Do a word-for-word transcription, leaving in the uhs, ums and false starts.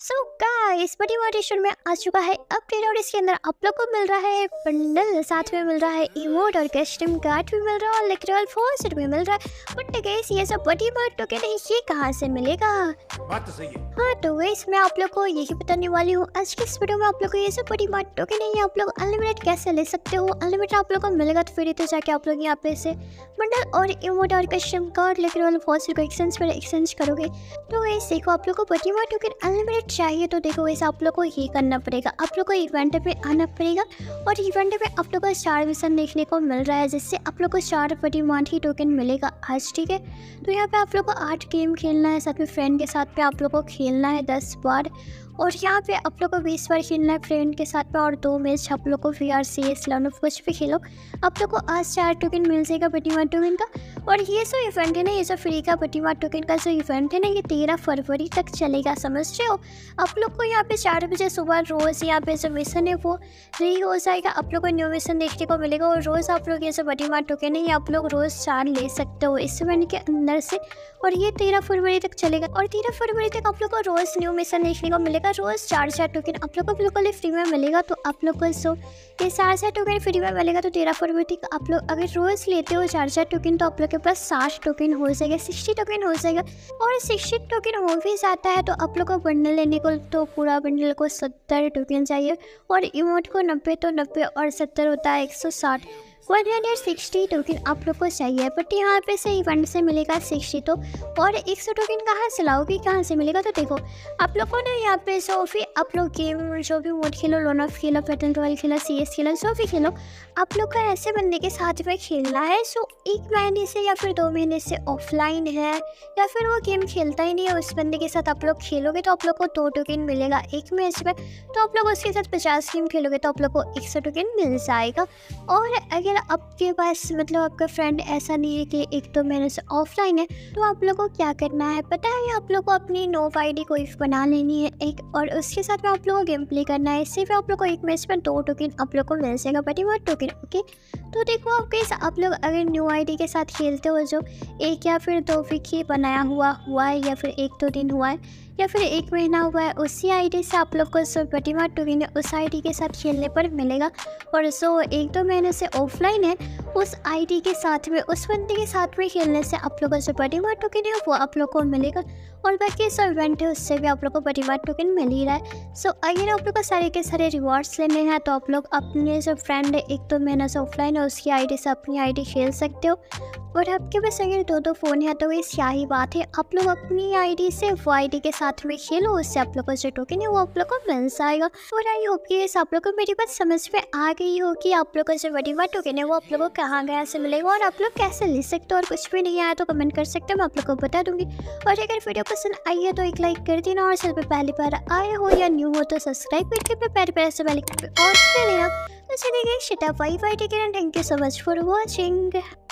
So guys बड़ी motivation में आ चुका है अपडेट और इसके अंदर आप लोग को मिल रहा है बंडल, साथ में मिल रहा है इमोट और कस्टम कार्ड भी मिल रहा है और लिटरल फोर्स भी मिल रहा है। बट गाइस ये सब बड़ी मोट टोकन है, ये कहाँ से मिलेगा? बात तो सही है। हाँ तो गाइस मैं आप लोग को यही बताने वाली हूँ आज की इस वीडियो में। आप लोग को ये सब बड़ी मोट टोकन है, ये आप लोग अनलिमिटेड कैसे ले सकते हो। अनलिमिटेड आप लोग को मिलेगा तो फिर तो जाके आप लोग यहाँ पे से बंडल और इमोट और कस्टम कार्ड लिटरल फोर्स को एक्सचेंज पर एक्सचेंज करोगे। तो गाइस देखो आप लोग को बड़ी मोट टोकन अनलिमिटेड चाहिए तो देखो वैसे आप लोग को ये करना पड़ेगा, आप लोग को इवेंट पे आना पड़ेगा और इवेंट पे आप लोग को स्टार मिशन देखने को मिल रहा है जिससे आप लोग को चार बड़ी मोटी टोकन मिलेगा आज। ठीक है तो यहाँ पे आप लोग को आठ गेम खेलना है, साथ में फ्रेंड के साथ पे आप लोग को खेलना है दस बार और यहाँ पे आप लोग को बीस बार खेलना है फ्रेंड के साथ में और दो मैच आप लोग को वी आर सी एस लर्न कुछ भी खेलो आप लोग को आज चार टोकन मिल जाएगा बटीमा टोकन का। और ये जो इवेंट है ना, ये जो फ्री का बटीमा टोकन का जो इवेंट है ना, ये तेरह फरवरी तक चलेगा, समझ रहे हो। आप लोग को यहाँ पे चार बजे सुबह रोज़ यहाँ पे जो मिशन है वो फ्री हो जाएगा, आप लोग को न्यू मिशन देखने को मिलेगा और रोज़ आप लोग ये जो बटीमा टोकन है ये आप लोग रोज़ चार ले सकते हो इस इवेंट के अंदर से। और ये तेरह फरवरी तक चलेगा और तेरह फरवरी तक आप लोग को रोज़ न्यू मिशन देखने को मिलेगा, रोज़ चार चार टोकन आप लोग को बिल्कुल फ्री में मिलेगा। तो आप लोग को सो ये चार चार टोकन फ्री में मिलेगा तो तेरह फरवरी तक आप लोग अगर रोज़ लेते हो चार चार टोकन तो आप लोग के पास साठ टोकन हो जाएगा, सिक्सटी टोकन हो जाएगा। और सिक्सटी टोकन हो भी जाता है तो आप लोग को बंडल लेने को तो पूरा बंडल को सत्तर टोकन चाहिए और इमोट को नब्बे तो नब्बे और सत्तर होता है एक सौ साठ, वन हंड्रेड सिक्सटी टोकन आप लोग को चाहिए। बट यहाँ पे से इवेंट से मिलेगा सिक्सटी तो और एक सौ टोकन कहाँ से लाओगे, कहाँ से मिलेगा? तो देखो आप लोग को ना यहाँ पे जो भी आप लोग गेम जो भी मोड खेलो, लोन ऑफ खेलो, पैटर्न रॉयल खेलो, सी एस खेलो, जो भी खेलो आप लोग को ऐसे बंदे के साथ में खेलना है। सो एक महीने से या फिर दो महीने से ऑफलाइन है या फिर वो गेम खेलता ही नहीं है, उस बंदे के साथ आप लोग खेलोगे तो आप लोग को दो टोकन मिलेगा एक मैच में। तो आप लोग उसके साथ पचास गेम खेलोगे तो आप लोग को एक सौ टोकन मिल जाएगा। और अगर आपके पास मतलब आपका फ्रेंड ऐसा नहीं है कि एक दो महीने से ऑफलाइन है तो आप लोग को क्या करना है पता है, आप लोग को अपनी नोव आईडी को इफ बना लेनी है एक और उसके साथ में आप लोग को गेम प्ले करना है। इससे भी आप लोग को एक मैच में दो टोकन आप लोग को मिल जाएगा बड़ी बहुत टोकन। ओके तो देखो आप कैसे आप लोग अगर न्यू आईडी के साथ खेलते हो जो एक या फिर दो वीक ही बनाया हुआ हुआ है या फिर एक दो दिन हुआ है या फिर एक महीना हुआ है, उसी आईडी से आप लोग को जो बटीमा टोकन है उस आईडी के साथ खेलने पर मिलेगा। और जो एक दो महीने से ऑफलाइन है उस आईडी के साथ में उस बंदे के साथ में खेलने से आप लोग को जो बटीमा टोकन है वो आप लोग को मिलेगा। और बाकी जो इवेंट है उससे भी आप लोग को बटीमा टोकन मिल ही रहा है। सो अगर आप लोग को सारे के सारे रिवॉर्ड्स लेने हैं तो आप लोग अपने जो फ्रेंड है एक दो महीना से ऑफलाइन है उसकी आईडी से अपनी आईडी खेल सकते हो। और आपके पास अगर दो दो फ़ोन है तो इस यही बात है, आप लोग अपनी आईडी से वो आईडी के साथ में खेलो, उससे आप लोग को जो टोकन है वो आप लोग को मिल जाएगा। और आई होप कि आप लोग को मेरी बात समझ में आ गई हो कि आप लोग को जो बटीमा टोकन है वो आप लोग को कहाँ कहाँ से मिलेगा और आप लोग कैसे ले सकते हो। और कुछ भी नहीं आया तो कमेंट कर सकते हो, मैं आप लोग को बता दूंगी। और अगर वीडियो पसंद आई है तो एक लाइक कर देना और चैनल पे पहली बार आए हो या न्यू हो तो सब्सक्राइब करके पे प्यारे प्यारे से बेल आइकन पे और कर लेना। तो चलिए guys, bye bye, take care and thank you so much for watching.